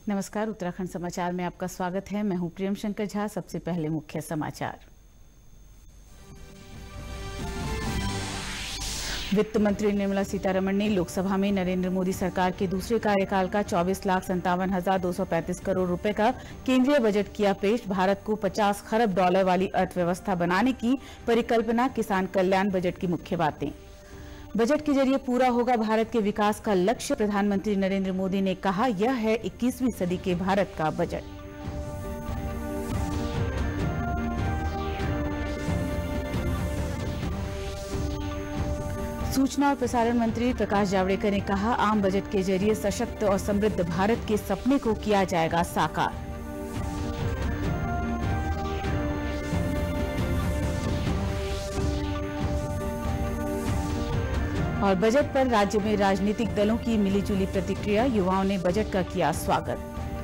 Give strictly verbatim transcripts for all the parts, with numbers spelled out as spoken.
नमस्कार, उत्तराखंड समाचार में आपका स्वागत है। मैं हूं प्रियम शंकर झा। सबसे पहले मुख्य समाचार। वित्त मंत्री निर्मला सीतारमण ने लोकसभा में नरेंद्र मोदी सरकार के दूसरे कार्यकाल का चौबीस लाख संतावन हजार दो सौ पैंतीस करोड़ रुपए का केंद्रीय बजट किया पेश। भारत को पचास खरब डॉलर वाली अर्थव्यवस्था बनाने की परिकल्पना, किसान कल्याण बजट की मुख्य बातें। बजट के जरिए पूरा होगा भारत के विकास का लक्ष्य, प्रधानमंत्री नरेंद्र मोदी ने कहा। यह है इक्कीसवीं सदी के भारत का बजट। सूचना और प्रसारण मंत्री प्रकाश जावड़ेकर ने कहा, आम बजट के जरिए सशक्त और समृद्ध भारत के सपने को किया जाएगा साकार। और बजट पर राज्य में राजनीतिक दलों की मिलीजुली प्रतिक्रिया, युवाओं ने बजट का किया स्वागत।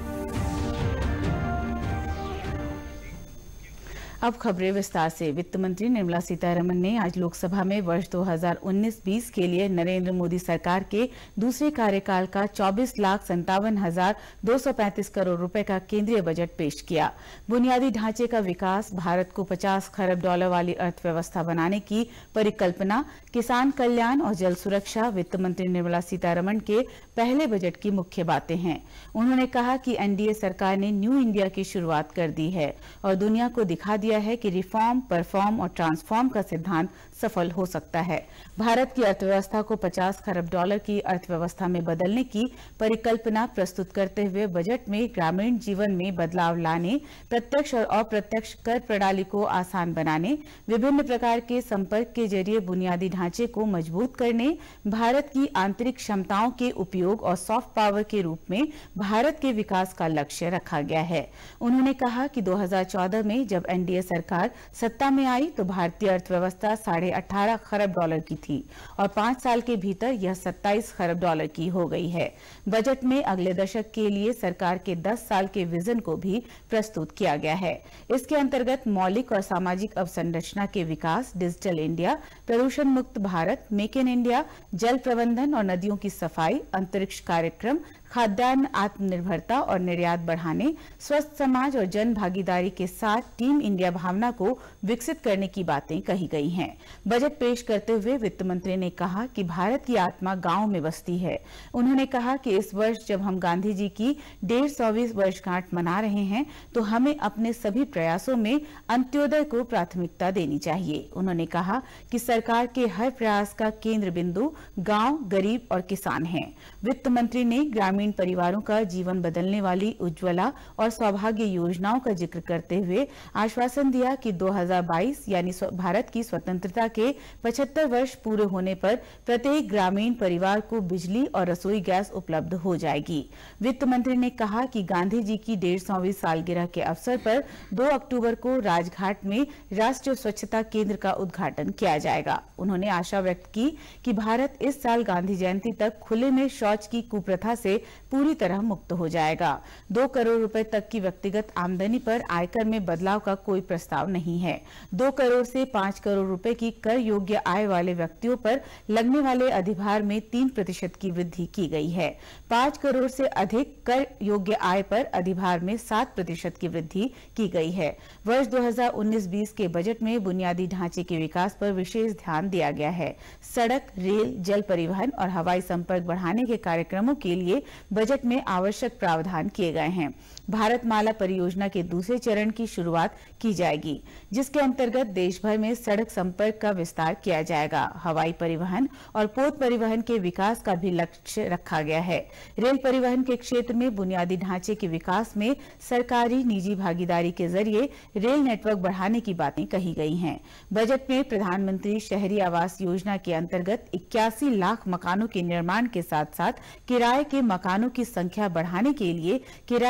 अब खबरें विस्तार से। वित्त मंत्री निर्मला सीतारमण ने आज लोकसभा में वर्ष दो हज़ार उन्नीस बीस के लिए नरेंद्र मोदी सरकार के दूसरे कार्यकाल का चौबीस लाख संतावन हजार दो सौ पैंतीस करोड़ रुपए का केंद्रीय बजट पेश किया। बुनियादी ढांचे का विकास, भारत को पचास खरब डॉलर वाली अर्थव्यवस्था बनाने की परिकल्पना, किसान कल्याण और जल सुरक्षा वित्त मंत्री निर्मला सीतारमण के पहले बजट की मुख्य बातें हैं। उन्होंने कहा कि एनडीए सरकार ने न्यू इंडिया की शुरुआत कर दी है और दुनिया को दिखा दिया है कि रिफॉर्म, परफॉर्म और ट्रांसफॉर्म का सिद्धांत सफल हो सकता है। भारत की अर्थव्यवस्था को पचास खरब डॉलर की अर्थव्यवस्था में बदलने की परिकल्पना प्रस्तुत करते हुए बजट में ग्रामीण जीवन में बदलाव लाने, प्रत्यक्ष और अप्रत्यक्ष कर प्रणाली को आसान बनाने, विभिन्न प्रकार के संपर्क के जरिए बुनियादी ढांचे को मजबूत करने, भारत की आंतरिक क्षमताओं के उपयोग और सॉफ्ट पावर के रूप में भारत के विकास का लक्ष्य रखा गया है। उन्होंने कहा कि दो हज़ार चौदह में जब एनडीए सरकार सत्ता में आई तो भारतीय अर्थव्यवस्था साढ़े अठारह खरब डॉलर की थी और पांच साल के भीतर यह सत्ताईस खरब डॉलर की हो गई है। बजट में अगले दशक के लिए सरकार के दस साल के विजन को भी प्रस्तुत किया गया है। इसके अंतर्गत मौलिक और सामाजिक अवसंरचना के विकास, डिजिटल इंडिया, प्रदूषण मुक्त भारत, मेक इन इंडिया, जल प्रबंधन और नदियों की सफाई, अंतरिक्ष कार्यक्रम, खाद्यान्न आत्मनिर्भरता और निर्यात बढ़ाने, स्वस्थ समाज और जन भागीदारी के साथ टीम इंडिया भावना को विकसित करने की बातें कही गई हैं। बजट पेश करते हुए वित्त मंत्री ने कहा कि भारत की आत्मा गांव में बसती है। उन्होंने कहा कि इस वर्ष जब हम गांधी जी की डेढ़ सौवीं वर्षगांठ मना रहे हैं तो हमें अपने सभी प्रयासों में अंत्योदय को प्राथमिकता देनी चाहिए। उन्होंने कहा कि सरकार के हर प्रयास का केंद्र बिंदु गांव, गरीब और किसान है। वित्त मंत्री ने ग्रामीण परिवारों का जीवन बदलने वाली उज्ज्वला और सौभाग्य योजनाओं का जिक्र करते हुए आश्वासन दिया कि दो हज़ार बाईस यानी भारत की स्वतंत्रता के पचहत्तर वर्ष पूरे होने पर प्रत्येक ग्रामीण परिवार को बिजली और रसोई गैस उपलब्ध हो जाएगी। वित्त मंत्री ने कहा कि गांधी जी की डेढ़ सौवीं सालगिरह के अवसर पर दो अक्टूबर को राजघाट में राष्ट्रीय स्वच्छता केंद्र का उद्घाटन किया जाएगा। उन्होंने आशा व्यक्त की कि भारत इस साल गांधी जयंती तक खुले में शौच की कुप्रथा से पूरी तरह मुक्त हो जाएगा। दो करोड़ रुपए तक की व्यक्तिगत आमदनी पर आयकर में बदलाव का कोई प्रस्ताव नहीं है। दो करोड़ से पांच करोड़ रुपए की कर योग्य आय वाले व्यक्तियों पर लगने वाले अधिभार में तीन प्रतिशत की वृद्धि की गई है। पांच करोड़ से अधिक कर योग्य आय पर अधिभार में सात प्रतिशत की वृद्धि की गई है। वर्ष दो हज़ार उन्नीस बीस के बजट में बुनियादी ढांचे के विकास पर विशेष ध्यान दिया गया है। सड़क, रेल, जल परिवहन और हवाई संपर्क बढ़ाने के कार्यक्रमों के लिए बजट में आवश्यक प्रावधान किए गए हैं। भारतमाला परियोजना के दूसरे चरण की शुरुआत की जाएगी, जिसके अंतर्गत देश भर में सड़क संपर्क का विस्तार किया जाएगा। हवाई परिवहन और पोत परिवहन के विकास का भी लक्ष्य रखा गया है। रेल परिवहन के क्षेत्र में बुनियादी ढांचे के विकास में सरकारी निजी भागीदारी के जरिए रेल नेटवर्क बढ़ाने की बातें कही गई हैं। बजट में प्रधानमंत्री शहरी आवास योजना के अंतर्गत इक्यासी लाख मकानों के निर्माण के साथ साथ किराए के मकानों की संख्या बढ़ाने के लिए किराएदारी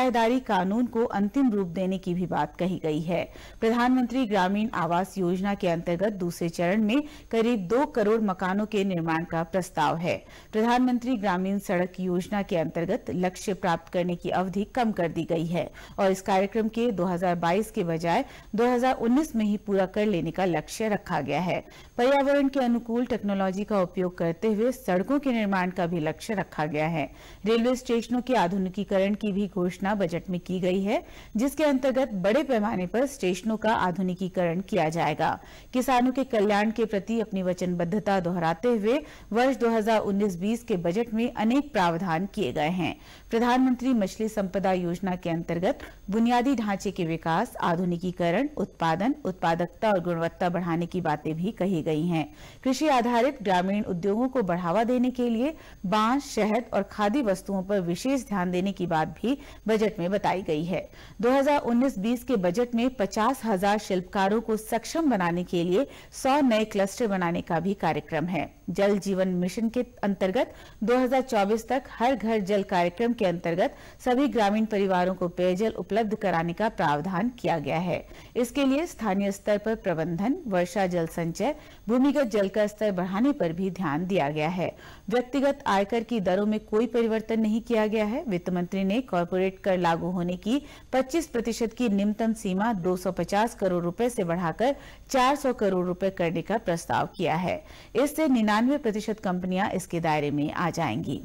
कानून को अंतिम रूप देने की भी बात कही गई है। प्रधानमंत्री ग्रामीण आवास योजना के अंतर्गत दूसरे चरण में करीब दो करोड़ मकानों के निर्माण का प्रस्ताव है। प्रधानमंत्री ग्रामीण सड़क योजना के अंतर्गत लक्ष्य प्राप्त करने की अवधि कम कर दी गई है और इस कार्यक्रम के दो हज़ार बाईस के बजाय दो हज़ार उन्नीस में ही पूरा कर लेने का लक्ष्य रखा गया है। पर्यावरण के अनुकूल टेक्नोलॉजी का उपयोग करते हुए सड़कों के निर्माण का भी लक्ष्य रखा गया है। रेलवे स्टेशनों के आधुनिकीकरण की भी घोषणा बजट में की गई है, जिसके अंतर्गत बड़े पैमाने पर स्टेशनों का आधुनिकीकरण किया जाएगा। किसानों के कल्याण के प्रति अपनी वचनबद्धता दोहराते हुए वर्ष दो हज़ार उन्नीस बीस के बजट में अनेक प्रावधान किए गए हैं। प्रधानमंत्री मछली संपदा योजना के अंतर्गत बुनियादी ढांचे के विकास, आधुनिकीकरण, उत्पादन, उत्पादकता और गुणवत्ता बढ़ाने की बातें भी कही गई हैं। कृषि आधारित ग्रामीण उद्योगों को बढ़ावा देने के लिए बांस, शहद और खादी वस्तुओं पर विशेष ध्यान देने की बात भी बजट में बताई गई है। दो हज़ार उन्नीस बीस के बजट में पचास हजार शिल्पकारों को सक्षम बनाने के लिए सौ नए क्लस्टर बनाने का भी कार्यक्रम है। जल जीवन मिशन के अंतर्गत दो हज़ार चौबीस तक हर घर जल कार्यक्रम के अंतर्गत सभी ग्रामीण परिवारों को पेयजल उपलब्ध कराने का प्रावधान किया गया है। इसके लिए स्थानीय स्तर पर प्रबंधन, वर्षा जल संचय, भूमिगत जल का स्तर बढ़ाने पर भी ध्यान दिया गया है। व्यक्तिगत आयकर की दरों में कोई परिवर्तन नहीं किया गया है। वित्त मंत्री ने कॉर्पोरेट कर लागू होने की पच्चीस प्रतिशत की न्यूनतम सीमा दो सौ पचास करोड़ रुपए से बढ़ाकर चार सौ करोड़ रुपए करने का प्रस्ताव किया है। इससे निन्यानवे प्रतिशत कंपनियां इसके दायरे में आ जाएंगी।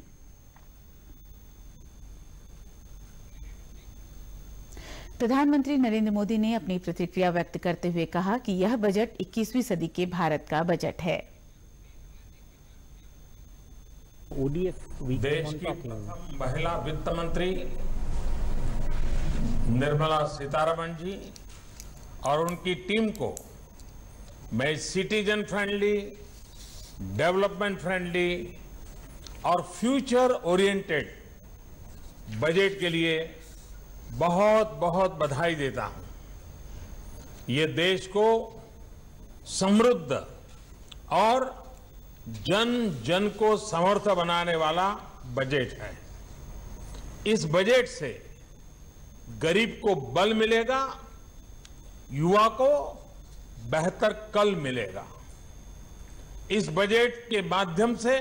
प्रधानमंत्री नरेंद्र मोदी ने अपनी प्रतिक्रिया व्यक्त करते हुए कहा कि यह बजट इक्कीसवीं सदी के भारत का बजट है। देश की प्रथम महिला वित्त मंत्री निर्मला सीतारमण जी और उनकी टीम को मैं सिटीजन फ्रेंडली, डेवलपमेंट फ्रेंडली और फ्यूचर ओरिएंटेड बजट के लिए बहुत बहुत बधाई देता हूं। ये देश को समृद्ध और जन जन को समर्थ बनाने वाला बजट है। इस बजट से गरीब को बल मिलेगा, युवा को बेहतर कल मिलेगा। इस बजट के माध्यम से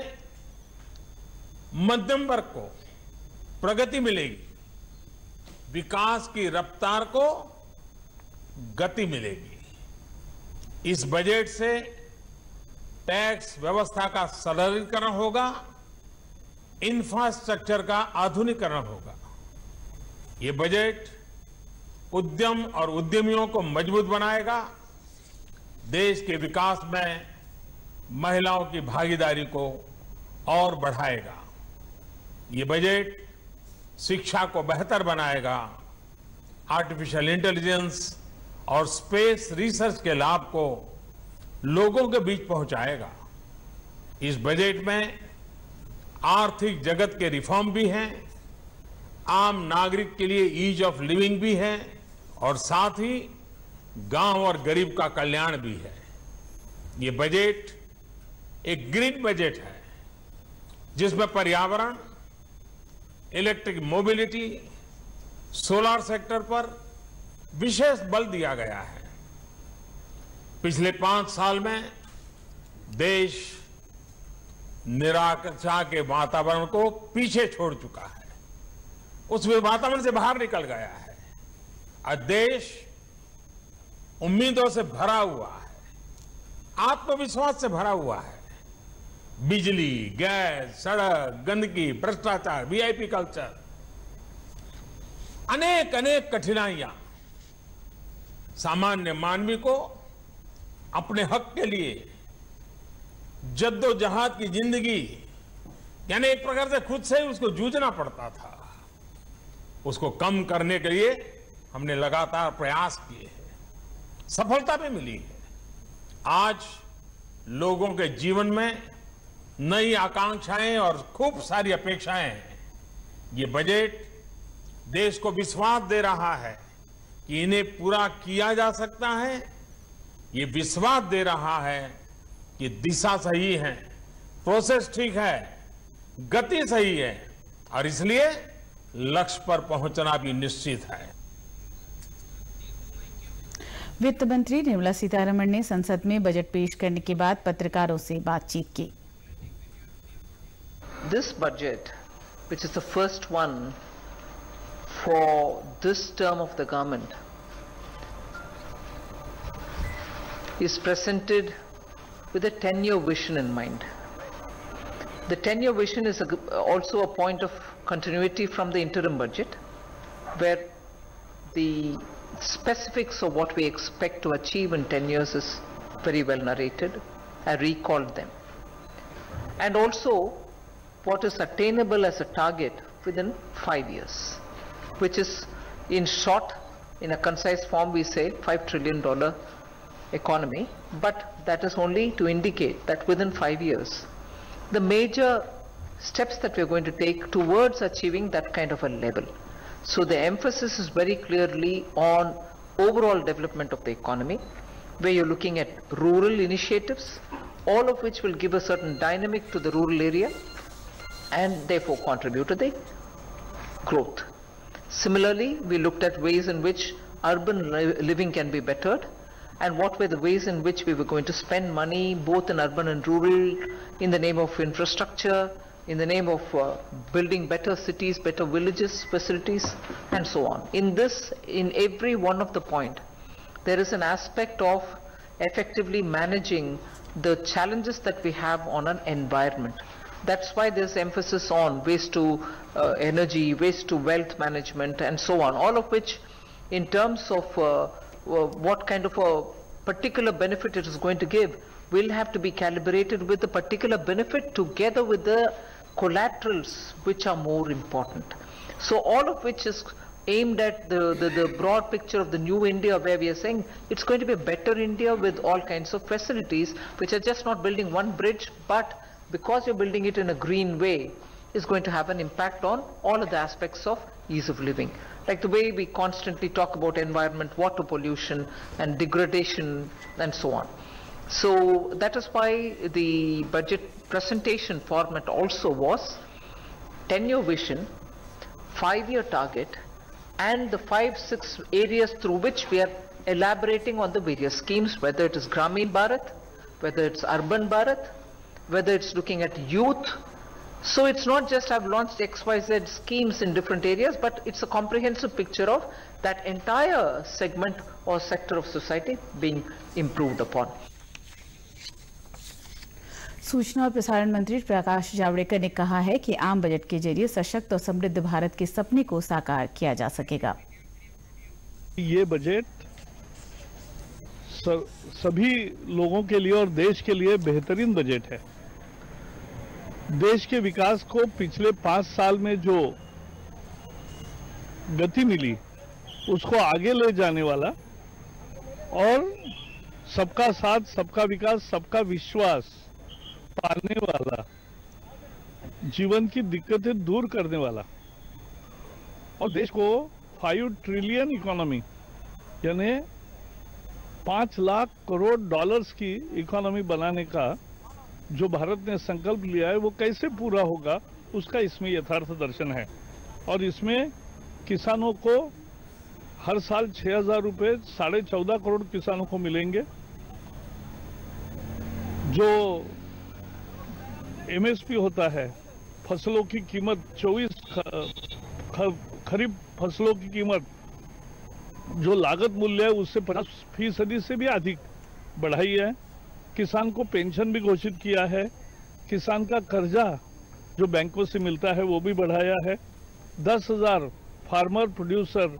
मध्यम वर्ग को प्रगति मिलेगी, विकास की रफ्तार को गति मिलेगी। इस बजट से टैक्स व्यवस्था का सरलीकरण होगा, इंफ्रास्ट्रक्चर का आधुनिकीकरण होगा। ये बजट उद्यम और उद्यमियों को मजबूत बनाएगा, देश के विकास में महिलाओं की भागीदारी को और बढ़ाएगा। ये बजट शिक्षा को बेहतर बनाएगा, आर्टिफिशियल इंटेलिजेंस और स्पेस रिसर्च के लाभ को लोगों के बीच पहुंचाएगा। इस बजट में आर्थिक जगत के रिफॉर्म भी हैं, आम नागरिक के लिए ईज ऑफ लिविंग भी है और साथ ही गांव और गरीब का कल्याण भी है। ये बजट एक ग्रीन बजट है जिसमें पर्यावरण, इलेक्ट्रिक मोबिलिटी, सोलर सेक्टर पर विशेष बल दिया गया है। पिछले पांच साल में देश निराशा के वातावरण को पीछे छोड़ चुका है, उस वातावरण से बाहर निकल गया है और देश उम्मीदों से भरा हुआ है, आत्मविश्वास से भरा हुआ है। बिजली, गैस, सड़क, गंदगी, भ्रष्टाचार, वीआईपी कल्चर, अनेक अनेक कठिनाइयां सामान्य मानवी को अपने हक के लिए जद्दोजहद की जिंदगी, यानी एक प्रकार से खुद से ही उसको जूझना पड़ता था, उसको कम करने के लिए हमने लगातार प्रयास किए हैं, सफलता भी मिली है। आज लोगों के जीवन में नई आकांक्षाएं और खूब सारी अपेक्षाएं हैं। ये बजट देश को विश्वास दे रहा है कि इन्हें पूरा किया जा सकता है। ये विश्वास दे रहा है कि दिशा सही है, प्रोसेस ठीक है, गति सही है और इसलिए लक्ष्य पर पहुंचना भी निश्चित है। वित्त मंत्री निर्मला सीतारमण ने संसद में बजट पेश करने के बाद पत्रकारों से बातचीत की। This budget, which is the first one for this term of the government, is presented with a ten-year vision in mind. The ten-year vision is a, also a point of continuity from the interim budget, where the specifics of what we expect to achieve in ten years is very well narrated. I recalled them. And also what is attainable as a target within five years, which is, in short, in a concise form, we say five trillion dollar economy, but that is only to indicate that within five years, the major steps that we're going to take towards achieving that kind of a level. So the emphasis is very clearly on overall development of the economy, where you're looking at rural initiatives, all of which will give a certain dynamic to the rural area and therefore contribute to the growth. Similarly, we looked at ways in which urban li- living can be bettered, and what were the ways in which we were going to spend money both in urban and rural in the name of infrastructure, in the name of uh, building better cities, better villages, facilities, and so on. In this, in every one of the point, there is an aspect of effectively managing the challenges that we have on an environment. That's why there's emphasis on waste to uh, energy, waste to wealth management, and so on, all of which in terms of uh, uh, what kind of a particular benefit it is going to give will have to be calibrated with the particular benefit together with the collaterals which are more important. So all of which is aimed at the, the, the broad picture of the new India, where we are saying it's going to be a better India with all kinds of facilities, which are just not building one bridge, but because you're building it in a green way, is going to have an impact on all of the aspects of ease of living. Like the way we constantly talk about environment, water pollution and degradation and so on. So that is why the budget presentation format also was ten-year vision, five-year target, and the five, six areas through which we are elaborating on the various schemes, whether it is Gramin Bharat, whether it's Urban Bharat, whether it's looking at youth. So it's not just I've launched X Y Z schemes in different areas, but it's a comprehensive picture of that entire segment or sector of society being improved upon. सूचना और प्रसारण मंत्री प्रकाश जावड़ेकर ने कहा है कि आम budget के जरिए सशक्त और समृद्ध भारत के सपने को साकार किया जा सकेगा। ये बजट सभी लोगों के लिए और देश के लिए बेहतरीन बजट है। देश के विकास को पिछले पांच साल में जो गति मिली उसको आगे ले जाने वाला और सबका साथ, सबका विकास, सबका विश्वास पाने वाला, जीवन की दिक्कतें दूर करने वाला और देश को फाइव ट्रिलियन इकोनॉमी यानी पांच लाख करोड़ डॉलर्स की इकोनॉमी बनाने का जो भारत ने संकल्प लिया है वो कैसे पूरा होगा उसका इसमें यथार्थ दर्शन है। और इसमें किसानों को हर साल छह हजार रुपये साढ़े चौदह करोड़ किसानों को मिलेंगे। जो एमएसपी होता है, फसलों की कीमत चौबीस खरीफ फसलों की कीमत जो लागत मूल्य है उससे पचास फीसदी से भी अधिक बढ़ाई है। किसान को पेंशन भी घोषित किया है। किसान का कर्जा जो बैंकों से मिलता है वो भी बढ़ाया है। दस हजार फार्मर प्रोड्यूसर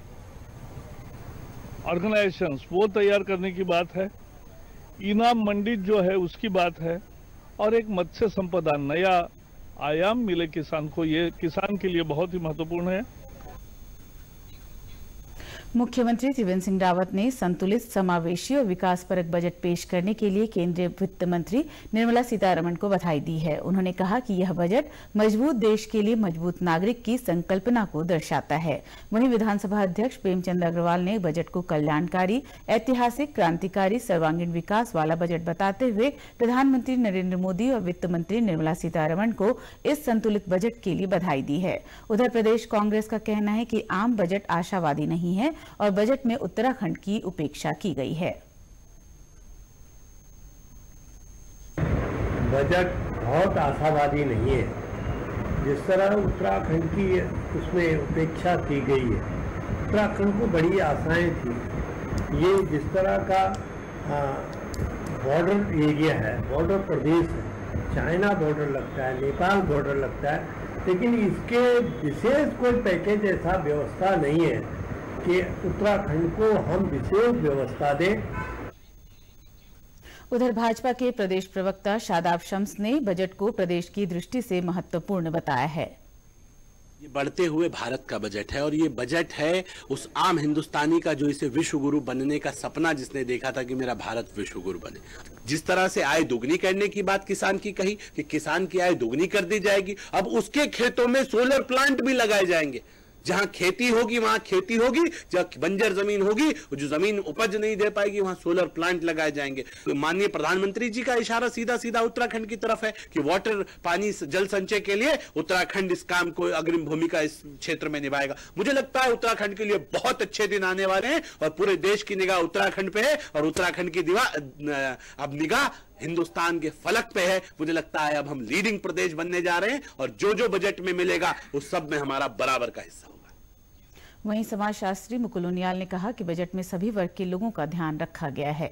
ऑर्गेनाइजेशंस वो तैयार करने की बात है। इनाम मंडी जो है उसकी बात है और एक मत्स्य संपदा नया आयाम मिले किसान को, ये किसान के लिए बहुत ही महत्वपूर्ण है। मुख्यमंत्री त्रिवेंद्र सिंह रावत ने संतुलित, समावेशी और विकासपरक बजट पेश करने के लिए केंद्रीय वित्त मंत्री निर्मला सीतारमण को बधाई दी है। उन्होंने कहा कि यह बजट मजबूत देश के लिए मजबूत नागरिक की संकल्पना को दर्शाता है। वहीं विधानसभा अध्यक्ष प्रेमचंद अग्रवाल ने बजट को कल्याणकारी, ऐतिहासिक, क्रांतिकारी, सर्वांगीण विकास वाला बजट बताते हुए प्रधानमंत्री नरेंद्र मोदी और वित्त मंत्री निर्मला सीतारमण को इस संतुलित बजट के लिए बधाई दी है। उधर प्रदेश कांग्रेस का कहना है कि आम बजट आशावादी नहीं है और बजट में उत्तराखंड की उपेक्षा की गई है। बजट बहुत आशावादी नहीं है। जिस तरह उत्तराखंड की उसमें उपेक्षा की गई है, उत्तराखंड को बड़ी आशाएं थी। ये जिस तरह का बॉर्डर एरिया है, बॉर्डर प्रदेश है, चाइना बॉर्डर लगता है, नेपाल बॉर्डर लगता है, लेकिन इसके विशेष कोई पैकेज ऐसा व्यवस्था नहीं है कि उत्तराखंड को हम विशेष व्यवस्था दें। उधर भाजपा के प्रदेश प्रवक्ता शादाब शम्स ने बजट को प्रदेश की दृष्टि से महत्वपूर्ण बताया है। ये बढ़ते हुए भारत का बजट है और ये बजट है उस आम हिंदुस्तानी का जो इसे विश्व गुरु बनने का सपना जिसने देखा था कि मेरा भारत विश्व गुरु बने। जिस तरह से आय दोगुनी करने की बात किसान की कही कि किसान की आय दोगुनी कर दी जाएगी, अब उसके खेतों में सोलर प्लांट भी लगाए जाएंगे। जहां खेती होगी वहां खेती होगी, जहां बंजर जमीन होगी, जो जमीन उपज नहीं दे पाएगी वहां सोलर प्लांट लगाए जाएंगे। तो माननीय प्रधानमंत्री जी का इशारा सीधा सीधा उत्तराखंड की तरफ है कि वाटर, पानी, जल संचय के लिए उत्तराखंड इस काम को अग्रिम भूमिका इस क्षेत्र में निभाएगा। मुझे लगता है उत्तराखंड के लिए बहुत अच्छे दिन आने वाले हैं और पूरे देश की निगाह उत्तराखंड पे है और उत्तराखंड की दीवार अब निगाह हिंदुस्तान के फलक पे है। मुझे लगता है अब हम लीडिंग प्रदेश बनने जा रहे हैं और जो जो बजट में मिलेगा उस सब में हमारा बराबर का हिस्सा। वहीं समाजशास्त्री मुकुल उनियाल ने कहा कि बजट में सभी वर्ग के लोगों का ध्यान रखा गया है।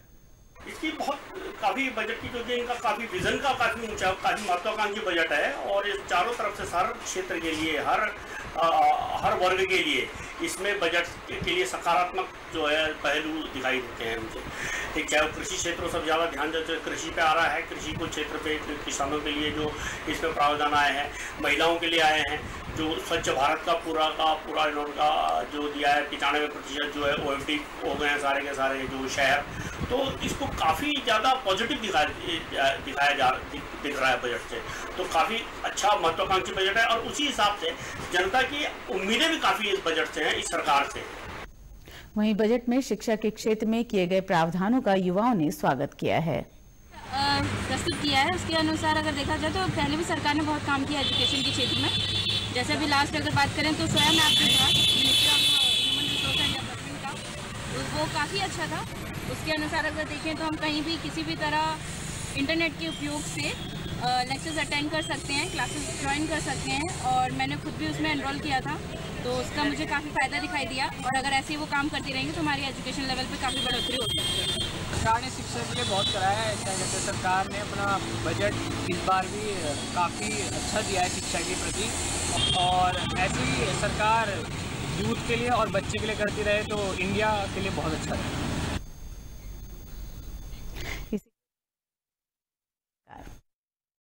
इसकी बहुत काफी बजट की जो कि इनका काफी विजन का काफी ऊंचा, काफी महत्वाकांक्षी बजट है और इस चारों तरफ से हर क्षेत्र के लिए, हर आ, हर वर्ग के लिए इसमें बजट के लिए सकारात्मक जो है पहलू दिखाई देते हैं मुझे। ठीक, चाहे वो कृषि क्षेत्रों से ज़्यादा ध्यान जो कृषि पे आ रहा है, कृषि को क्षेत्र पे किसानों के लिए जो इसमें प्रावधान आए हैं, महिलाओं के लिए आए हैं, जो स्वच्छ भारत का पूरा का पूरा इन्होंका जो दिया है, पचानवे प्रतिशत जो है ओ एफ डी हो गए हैं सारे के सारे जो शहर, तो इसको काफ़ी ज़्यादा पॉजिटिव दिखाया दिखाया जा दिख रहा है बजट से। तो काफ़ी अच्छा महत्वाकांक्षी बजट है और उसी हिसाब से जनता की उम्मीदें भी काफ़ी इस बजट से हैं, इस सरकार से। वहीं बजट में शिक्षा के क्षेत्र में किए गए प्रावधानों का युवाओं ने स्वागत किया है, प्रस्तुत किया है। उसके अनुसार अगर देखा जाए तो पहले भी सरकार ने बहुत काम किया एजुकेशन के क्षेत्र में। जैसे अभी लास्ट अगर बात करें तो स्वयं ऐप जो था ministry of human resource and development का, वो काफ़ी अच्छा था। उसके अनुसार अगर देखें तो हम कहीं भी किसी भी तरह इंटरनेट के उपयोग से लेक्चर्स अटेंड कर सकते हैं, क्लासेस ज्वाइन कर सकते हैं और मैंने खुद भी उसमें एनरोल किया था, तो उसका मुझे काफ़ी फ़ायदा दिखाई दिया। और अगर ऐसे ही वो काम करती रहेंगे तो हमारी एजुकेशन लेवल पे काफ़ी बढ़ोतरी हो सकती है। सरकार ने शिक्षा के लिए बहुत कराया है। क्या कहते हैं, सरकार ने अपना बजट इस बार भी काफ़ी अच्छा दिया है शिक्षा के प्रति और ऐसी सरकार यूथ के लिए और बच्चे के लिए करती रहे तो इंडिया के लिए बहुत अच्छा है।